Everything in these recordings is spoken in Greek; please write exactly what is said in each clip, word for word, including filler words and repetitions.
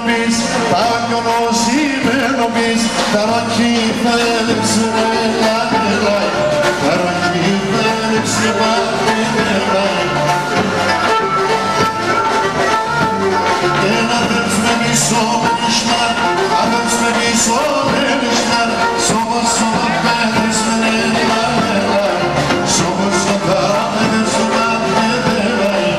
νομίζεις, τα νιώνωσή με νομίζεις, τα ρακί θέλεψε λάδελάει, τα ρακί θέλεψε λάδελάει. Ένα θες με μισό με νησμάρ, άδελς με μισό με νησμάρ, σώμα σώμα πέδες με λάδελάει, σώμα σώμα πέδες με λάδελάει.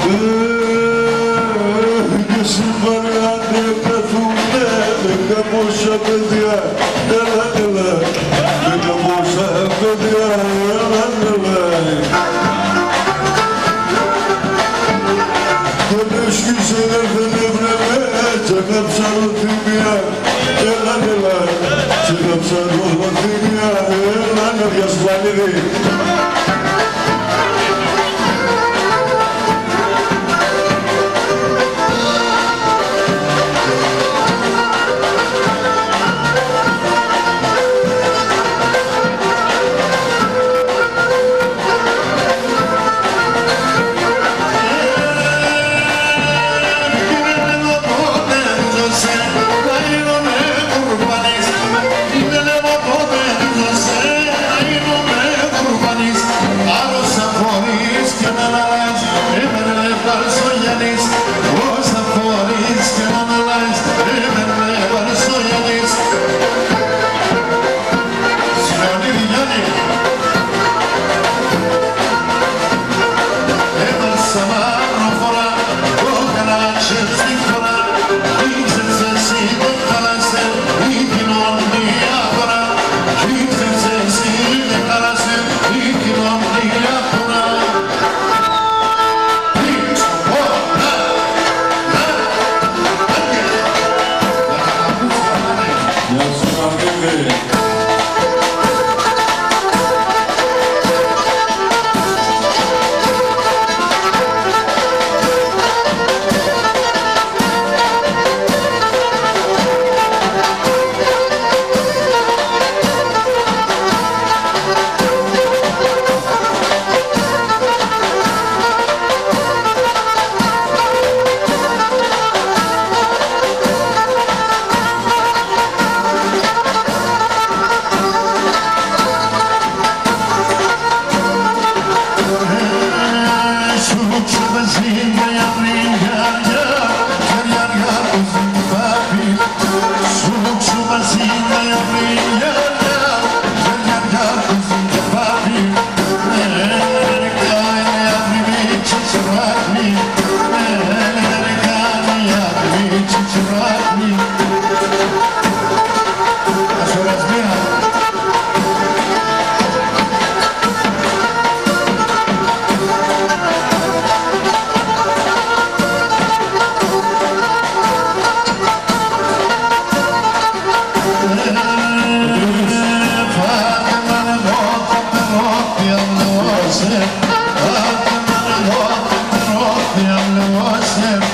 Καμώσα παιδιά, έλα, έλα, με καμώσα παιδιά, έλα, έλα. Τον έσκησε δεν έβλεπε, τσακάψα ροθυμία, έλα, έλα, τσακάψα ροθυμία, έλα, έλα, διασπανίδι. Yeah.